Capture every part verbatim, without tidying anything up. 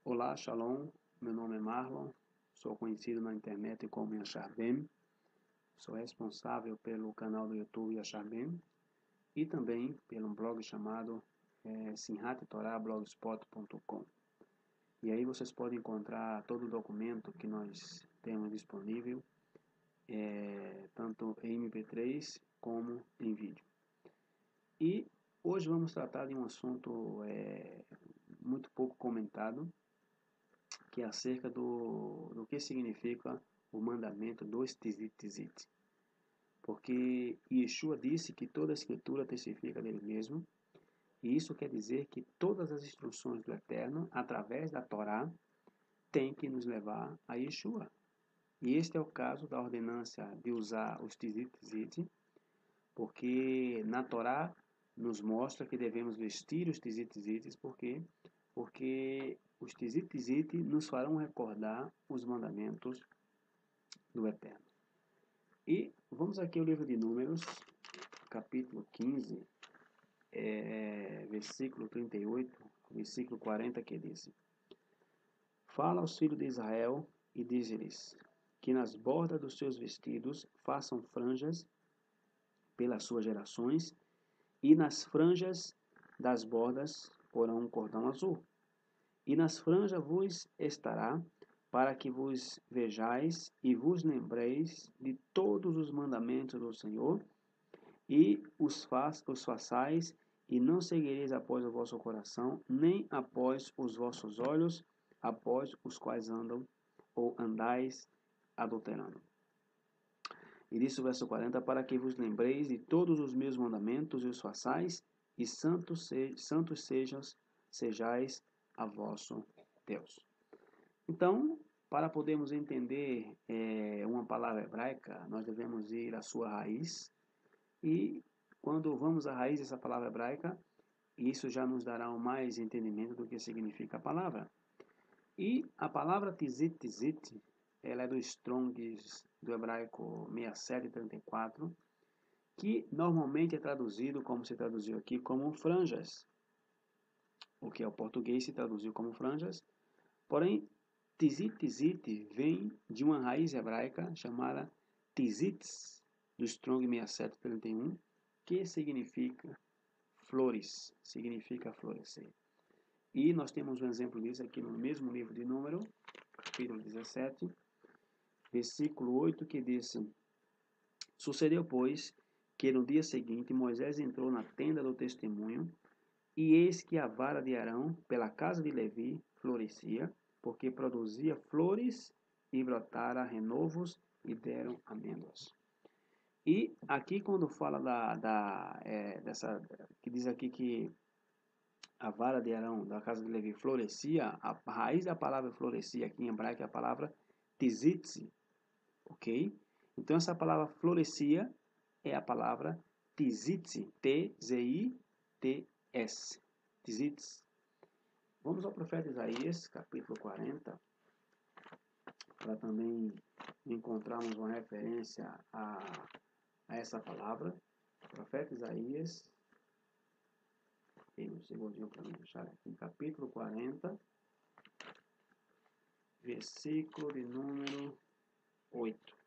Olá, Shalom, meu nome é Marlon, sou conhecido na internet como Yashar Ben, sou responsável pelo canal do YouTube Yashar Ben e também pelo blog chamado é, Simhat Torah blogspot ponto com. E aí vocês podem encontrar todo o documento que nós temos disponível, é, tanto em M P três como em vídeo. E hoje vamos tratar de um assunto é, muito pouco comentado, que é acerca do, do que significa o mandamento dos Tzit Tzit. Porque Yeshua disse que toda a escritura testifica dele mesmo, e isso quer dizer que todas as instruções do Eterno, através da Torá, têm que nos levar a Yeshua. E este é o caso da ordenança de usar os Tzit Tzit, porque na Torá nos mostra que devemos vestir os Tzit Tzit, porque porque os Tzit Tzit nos farão recordar os mandamentos do Eterno. E vamos aqui ao livro de Números, capítulo quinze, é, versículo trinta e oito, versículo quarenta, que diz: Fala aos filhos de Israel e diz-lhes que nas bordas dos seus vestidos façam franjas pelas suas gerações, e nas franjas das bordas porão um cordão azul. E nas franjas vos estará, para que vos vejais e vos lembreis de todos os mandamentos do Senhor, e os, faz, os façais, e não seguireis após o vosso coração, nem após os vossos olhos, após os quais andam ou andais adulterando. E diz o verso quarenta, para que vos lembreis de todos os meus mandamentos e os façais, e santos, se, santos sejais, sejais a vosso Deus. Então, para podermos entender é, uma palavra hebraica, nós devemos ir à sua raiz, e quando vamos à raiz dessa palavra hebraica, isso já nos dará um mais entendimento do que significa a palavra. E a palavra tzit tzit, ela é do Strongs do hebraico sessenta e sete trinta e quatro, que normalmente é traduzido, como se traduziu aqui, como franjas. O que é o português se traduziu como franjas. Porém, tzit tzit vem de uma raiz hebraica chamada tzitz, do Strong sessenta e sete trinta e um, que significa flores, significa florescer. E nós temos um exemplo disso aqui no mesmo livro de Número, capítulo dezessete, versículo oito, que diz: Sucedeu, pois, que no dia seguinte Moisés entrou na tenda do testemunho, e eis que a vara de Arão, pela casa de Levi, florescia, porque produzia flores e brotara renovos e deram amêndoas. E aqui quando fala da, da é, dessa, que diz aqui que a vara de Arão, da casa de Levi, florescia, a raiz da palavra florescia aqui em hebraico é a palavra tzitzi, ok? Então essa palavra florescia é a palavra tzitzi, T Z I T S, tzitz. Vamos ao profeta Isaías, capítulo quarenta, para também encontrarmos uma referência a, a essa palavra. Profeta Isaías, tem um segundinho para me achar aqui, capítulo quarenta, versículo de número oito.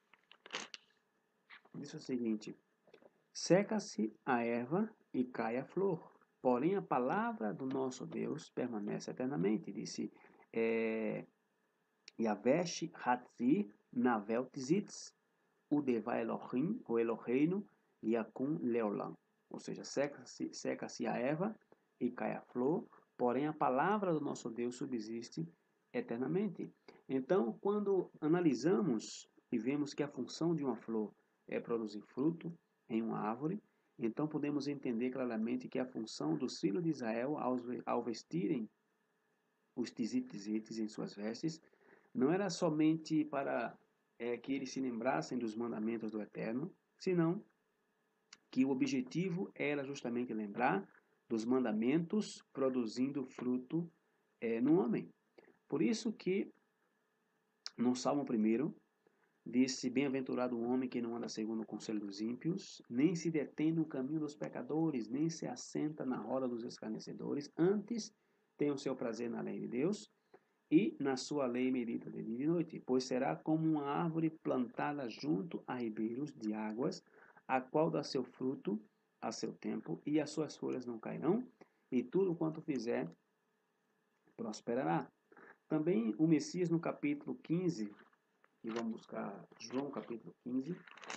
Diz o seguinte: seca-se a erva e cai a flor, porém a palavra do nosso Deus permanece eternamente. Disse é, Yavesh Hatzi Navel Tzitz, Udeva Elohim, o Eloheinu, Yakun Leolam. Ou seja, seca-se seca a erva e cai a flor, porém a palavra do nosso Deus subsiste eternamente. Então, quando analisamos e vemos que a função de uma flor é produzir fruto em uma árvore, então podemos entender claramente que a função dos filhos de Israel, ao vestirem os tzit-tzites em suas vestes, não era somente para é, que eles se lembrassem dos mandamentos do Eterno, senão que o objetivo era justamente lembrar dos mandamentos produzindo fruto é, no homem. Por isso que no Salmo primeiro, disse: bem-aventurado o homem que não anda segundo o conselho dos ímpios, nem se detém no caminho dos pecadores, nem se assenta na roda dos escarnecedores, antes tem o seu prazer na lei de Deus, e na sua lei medita de dia e de noite, pois será como uma árvore plantada junto a ribeiros de águas, a qual dá seu fruto a seu tempo, e as suas folhas não cairão, e tudo quanto fizer prosperará. Também o Messias, no capítulo quinze, e vamos buscar João capítulo quinze,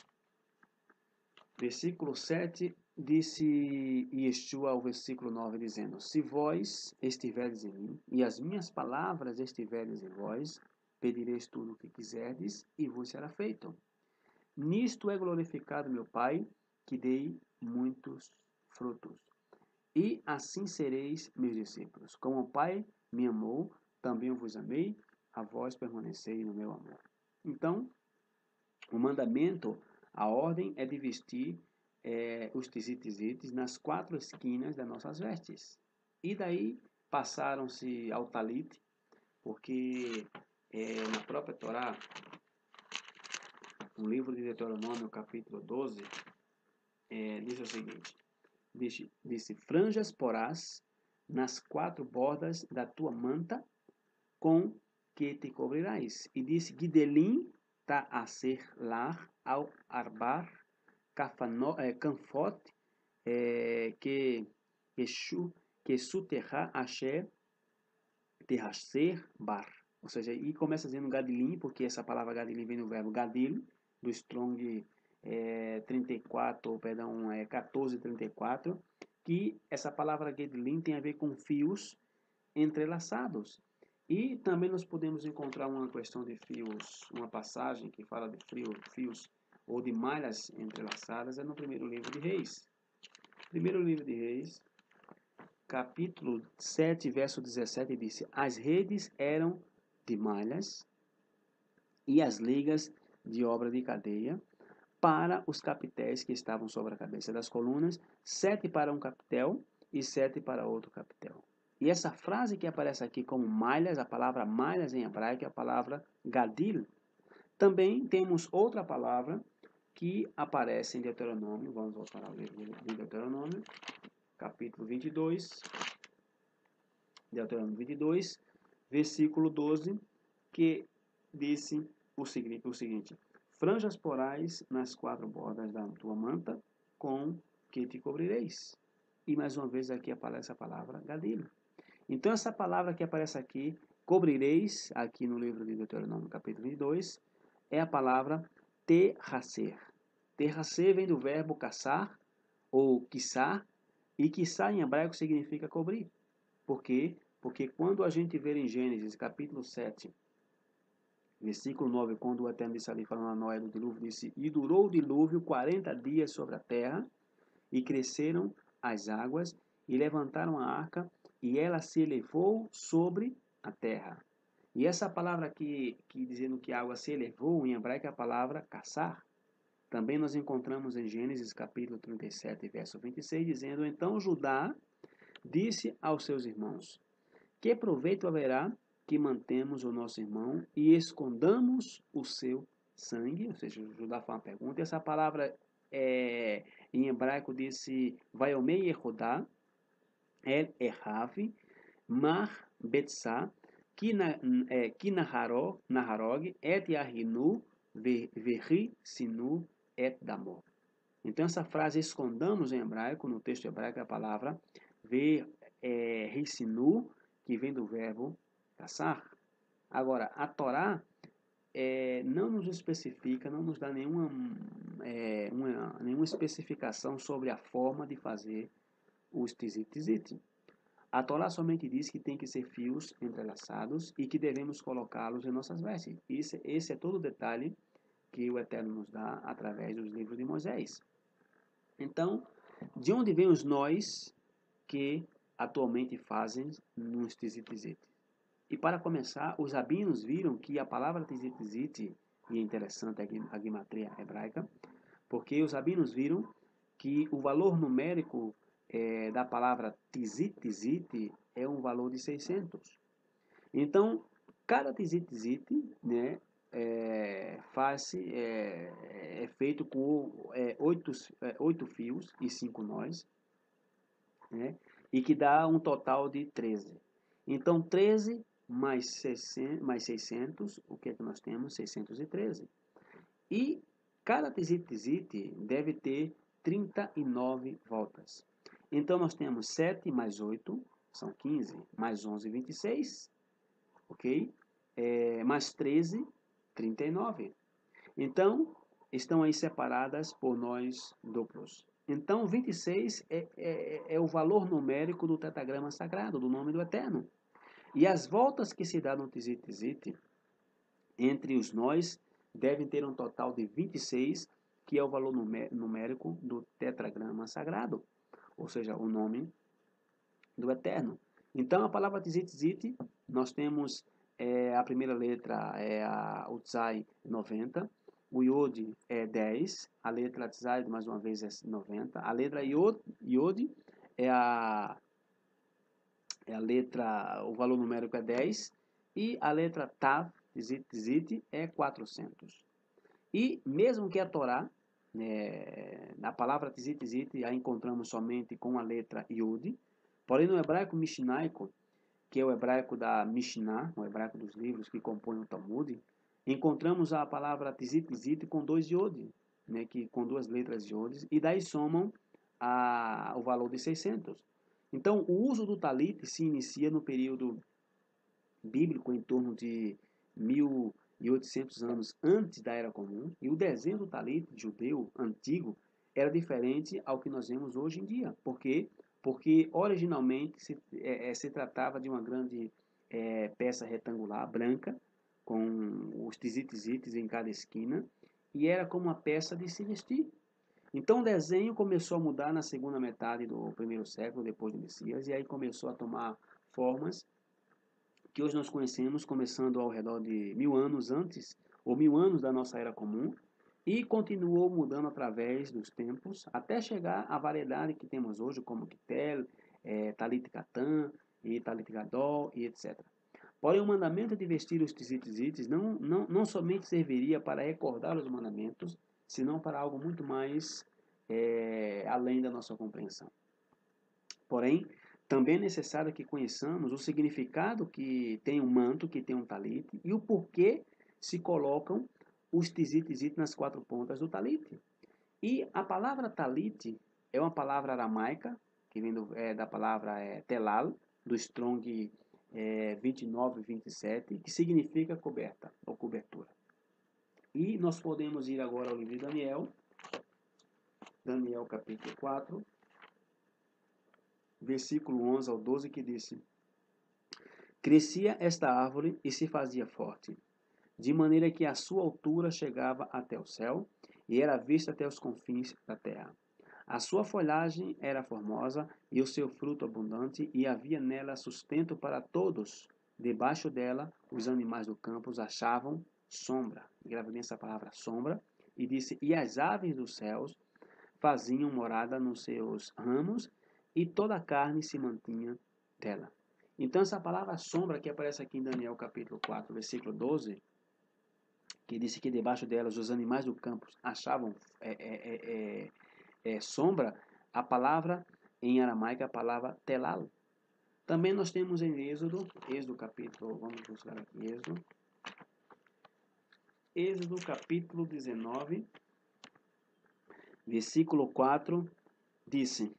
versículo sete, disse Yeshua ao versículo nove, dizendo: Se vós estiverdes em mim, e as minhas palavras estiverdes em vós, pedireis tudo o que quiserdes, e vos será feito. Nisto é glorificado meu Pai, que dei muitos frutos. E assim sereis meus discípulos. Como o Pai me amou, também eu vos amei, a vós permanecei no meu amor. Então, o mandamento, a ordem é de vestir é, os tzitzit nas quatro esquinas das nossas vestes. E daí passaram-se ao talit, porque é, na própria Torá, no livro de Deuteronômio, capítulo doze, é, diz o seguinte: disse, disse, franjas porás nas quatro bordas da tua manta, com que te cobrirás. E disse, Gidelim ta aser lar ao arbar canfot que que suterra asher terracer bar. Ou seja, e começa dizendo gadilim, porque essa palavra gadilim vem do verbo gadil, do Strong é, trinta e quatro, perdão, é, quatorze trinta e quatro, que essa palavra gadilim tem a ver com fios entrelaçados. E também nós podemos encontrar uma questão de fios, uma passagem que fala de fio, fios ou de malhas entrelaçadas, é no primeiro livro de Reis. Primeiro livro de Reis, capítulo sete, verso dezessete, disse: As redes eram de malhas e as ligas de obra de cadeia para os capitéis que estavam sobre a cabeça das colunas, sete para um capitel e sete para outro capitel. E essa frase que aparece aqui como malhas, a palavra malhas em hebraico é a palavra gadil. Também temos outra palavra que aparece em Deuteronômio, vamos voltar ao livro de Deuteronômio, capítulo vinte e dois, Deuteronômio vinte e dois, versículo doze, que disse o seguinte, o seguinte: franjas porais nas quatro bordas da tua manta, com que te cobrireis. E mais uma vez aqui aparece a palavra gadil. Então essa palavra que aparece aqui, cobrireis, aqui no livro de Deuteronômio, capítulo vinte e dois, é a palavra terracer. Terracer vem do verbo caçar ou quiçar, e quiçar em hebraico significa cobrir. Por quê? Porque quando a gente vê em Gênesis, capítulo sete, versículo nove, quando o Eterno disse ali, falando a Noé do dilúvio, disse, e durou o dilúvio quarenta dias sobre a terra, e cresceram as águas, e levantaram a arca, e ela se elevou sobre a terra. E essa palavra aqui, que dizendo que a água se elevou, em hebraico é a palavra caçar. Também nós encontramos em Gênesis capítulo trinta e sete, verso vinte e seis, dizendo, então Judá disse aos seus irmãos, que proveito haverá que mantemos o nosso irmão e escondamos o seu sangue? Ou seja, Judá faz uma pergunta, e essa palavra é, em hebraico disse, Vaiomei Yehodá, El Ehav, Mar Betsá, Kinaharog, Et Yahinu, Verri Sinu, Et Damor. Então essa frase escondamos em hebraico, no texto hebraico é a palavra Verri Sinu, que vem do verbo caçar. Agora, a Torá é, não nos especifica, não nos dá nenhuma, é, uma, nenhuma especificação sobre a forma de fazer os tzitzit. A Torá somente diz que tem que ser fios entrelaçados e que devemos colocá-los em nossas vestes. Esse, esse é todo o detalhe que o Eterno nos dá através dos livros de Moisés. Então, de onde vêm os nós que atualmente fazem nos tzitzit? E para começar, os rabinos viram que a palavra tzitzit, e é interessante a gimatria hebraica, porque os rabinos viram que o valor numérico é, da palavra tzitzit é um valor de seiscentos. Então, cada tzitzit, né, é, faz, é, é feito com é, oito, é, oito fios e cinco nós, né, e que dá um total de treze. Então, treze mais seiscentos, mais seiscentos, o que é que nós temos? seiscentos e treze. E cada tzit-tzit deve ter trinta e nove voltas. Então, nós temos sete mais oito, são quinze, mais onze, vinte e seis, ok? É, mais treze, trinta e nove. Então, estão aí separadas por nós duplos. Então, vinte e seis é, é, é o valor numérico do tetragrama sagrado, do nome do Eterno. E as voltas que se dá no tzit-tzit, entre os nós, devem ter um total de vinte e seis, que é o valor numérico do tetragrama sagrado, ou seja, o nome do Eterno. Então, a palavra tzit-tzit, nós temos é, a primeira letra, é a Utzai, noventa, o Yod é dez, a letra Tzai, mais uma vez, é noventa, a letra Yod, Yod é a, é a letra, o valor numérico é dez, e a letra Tav, tzit-tzit, é quatrocentos. E mesmo que a Torá, é, na palavra tzit-tzit, a encontramos somente com a letra Yod, porém no hebraico mishnaico, que é o hebraico da Mishnah, o hebraico dos livros que compõem o Talmud, encontramos a palavra tzit-tzit com dois Yod, né, que, com duas letras Yod, e daí somam a, o valor de seiscentos. Então, o uso do talit se inicia no período bíblico, em torno de mil e oitocentos anos antes da Era Comum, e o desenho do talit judeu antigo era diferente ao que nós vemos hoje em dia. Por quê? Porque originalmente se, é, se tratava de uma grande é, peça retangular, branca, com os tzit-tzites em cada esquina, e era como uma peça de se vestir. Então o desenho começou a mudar na segunda metade do primeiro século, depois do Messias, e aí começou a tomar formas que hoje nós conhecemos, começando ao redor de mil anos antes, ou mil anos da nossa Era Comum, e continuou mudando através dos tempos, até chegar à variedade que temos hoje, como Quitel, é, Talit Katan, e Talit Gadol, e etcétera. Porém, o mandamento de vestir os tzit-tzites não, não, não somente serviria para recordar os mandamentos, senão para algo muito mais é, além da nossa compreensão. Porém, também é necessário que conheçamos o significado que tem um manto, que tem um talit, e o porquê se colocam os tzit-tzit nas quatro pontas do talit. E a palavra talit é uma palavra aramaica, que vem do, é, da palavra é, telal, do Strong é, vinte e nove, vinte e sete, que significa coberta ou cobertura. E nós podemos ir agora ao livro de Daniel, Daniel capítulo quatro, versículo onze ao doze, que disse: Crescia esta árvore e se fazia forte, de maneira que a sua altura chegava até o céu, e era vista até os confins da terra. A sua folhagem era formosa, e o seu fruto abundante, e havia nela sustento para todos. Debaixo dela, os animais do campo achavam sombra. Grava bem essa palavra, sombra. E disse, e as aves dos céus faziam morada nos seus ramos, e toda a carne se mantinha dela. Então, essa palavra sombra que aparece aqui em Daniel capítulo quatro, versículo doze, que disse que debaixo delas os animais do campo achavam é, é, é, é, sombra, a palavra em aramaico é a palavra telal. Também nós temos em Êxodo, Êxodo capítulo, vamos buscar aqui Êxodo, Êxodo capítulo dezenove, versículo quatro, disse: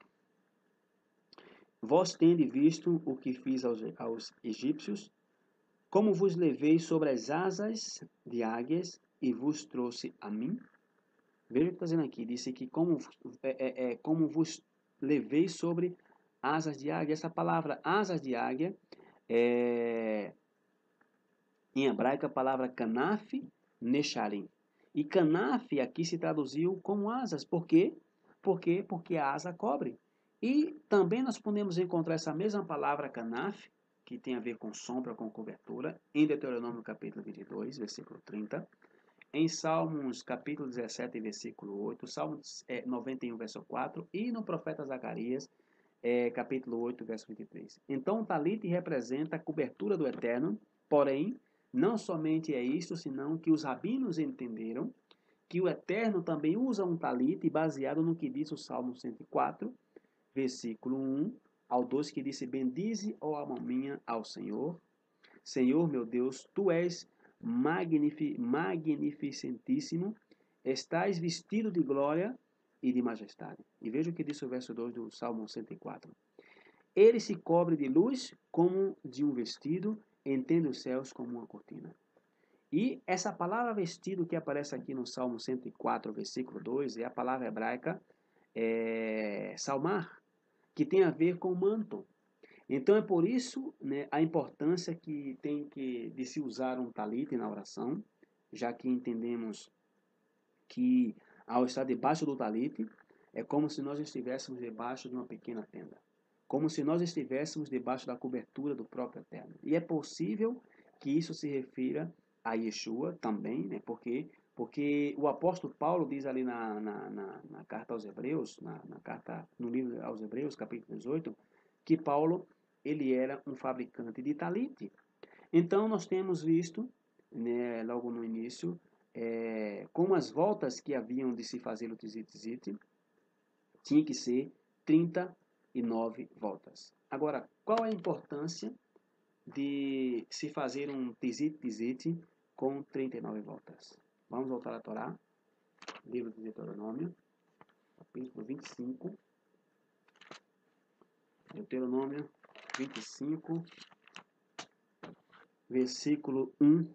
Vós tendes visto o que fiz aos, aos egípcios, como vos levei sobre as asas de águias e vos trouxe a mim. Veja o que está dizendo aqui. Disse que como, é, é, como vos levei sobre asas de águia. Essa palavra asas de águia, é, em hebraico, a palavra kanaf nesharim. E kanaf aqui se traduziu como asas. Por quê? Por quê? Porque a asa cobre. E também nós podemos encontrar essa mesma palavra kanaf, que tem a ver com sombra, com cobertura, em Deuteronômio capítulo vinte e dois, versículo trinta, em Salmos capítulo dezessete, versículo oito, Salmos é, noventa e um, verso quatro, e no profeta Zacarias, é, capítulo oito, verso vinte e três. Então, o talit representa a cobertura do Eterno, porém, não somente é isso, senão que os rabinos entenderam que o Eterno também usa um talit, baseado no que diz o Salmo cento e quatro, versículo um ao dois, que disse, bendize, ó alma minha, ao Senhor, Senhor meu Deus, tu és magnifi magnificentíssimo, estás vestido de glória e de majestade. E veja o que diz o verso dois do Salmo cento e quatro. Ele se cobre de luz como de um vestido, entende os céus como uma cortina. E essa palavra vestido que aparece aqui no Salmo cento e quatro, versículo dois, é a palavra hebraica é, salmar, que tem a ver com manto. Então é por isso, né, a importância que tem que, de se usar um talite na oração, já que entendemos que ao estar debaixo do talite, é como se nós estivéssemos debaixo de uma pequena tenda. Como se nós estivéssemos debaixo da cobertura do próprio Eterno. E é possível que isso se refira a Yeshua também, né? Porque, porque o apóstolo Paulo diz ali na, na, na, na carta aos Hebreus, na, na carta no livro aos Hebreus, capítulo dezoito, que Paulo ele era um fabricante de talite. Então nós temos visto, né, logo no início, é, como as voltas que haviam de se fazer o tizit-tizit, tinha que ser trinta e nove voltas. Agora, qual é a importância de se fazer um tizit-tizit com trinta e nove voltas? Vamos voltar à Torá, livro de Deuteronômio, capítulo vinte e cinco. Deuteronômio vinte e cinco, versículo um,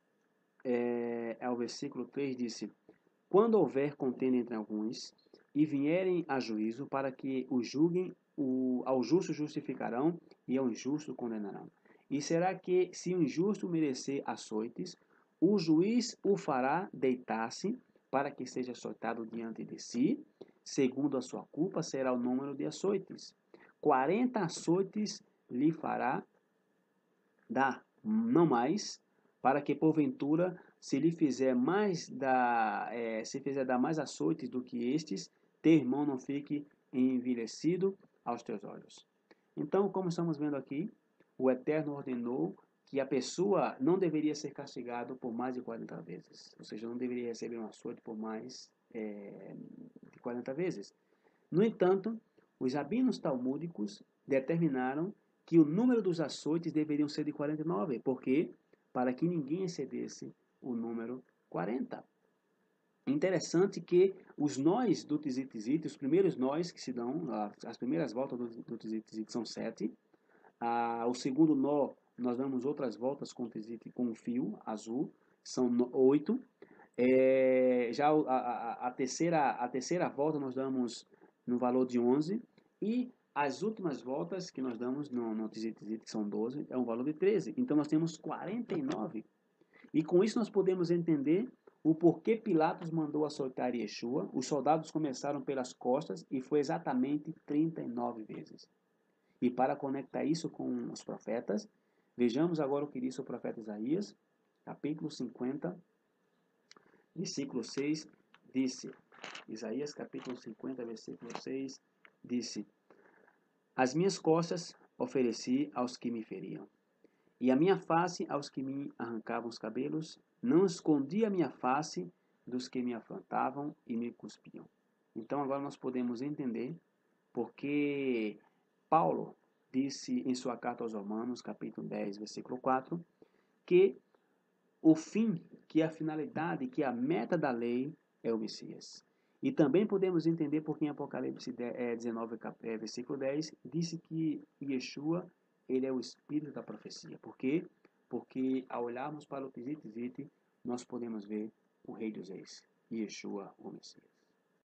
é, ao versículo três, disse: Quando houver contenda entre alguns, e vierem a juízo, para que o julguem, o, ao justo justificarão, e ao injusto condenarão. E será que, se o injusto merecer açoites, o juiz o fará deitar-se, para que seja açoitado diante de si, segundo a sua culpa será o número de açoites. Quarenta açoites lhe fará dar, não mais, para que porventura, se lhe fizer mais da, é, se fizer dar mais açoites do que estes, teu irmão não fique envelhecido aos teus olhos. Então, como estamos vendo aqui, o Eterno ordenou que a pessoa não deveria ser castigado por mais de quarenta vezes, ou seja, não deveria receber um açoite por mais é, de quarenta vezes. No entanto, os rabinos talmúdicos determinaram que o número dos açoites deveriam ser de quarenta e nove, porque para que ninguém excedesse o número quarenta. Interessante que os nós do tizit-tizit, os primeiros nós que se dão, as primeiras voltas do, do tizit-tizit são sete. Ah, o segundo nó, nós damos outras voltas com tizit, com um fio azul, são oito. É, já a, a, a, terceira, a terceira volta nós damos no valor de onze. E as últimas voltas que nós damos no, no tizit-tizit, que são doze, é um valor de treze. Então nós temos quarenta e nove. E com isso nós podemos entender o porquê Pilatos mandou açoitar Yeshua. Os soldados começaram pelas costas e foi exatamente trinta e nove vezes. E para conectar isso com os profetas, vejamos agora o que disse o profeta Isaías, capítulo cinquenta, versículo seis, disse, Isaías capítulo cinquenta, versículo seis, disse: As minhas costas ofereci aos que me feriam, e a minha face aos que me arrancavam os cabelos, não escondi a minha face dos que me afrontavam e me cuspiam. Então agora nós podemos entender porque Paulo disse em sua carta aos Romanos, capítulo dez, versículo quatro, que o fim, que a finalidade, que a meta da lei é o Messias. E também podemos entender porque em Apocalipse dezenove, versículo dez, disse que Yeshua, ele é o espírito da profecia. Por quê? Porque ao olharmos para o tizit-tizit, nós podemos ver o Rei dos Reis, Yeshua, o Messias.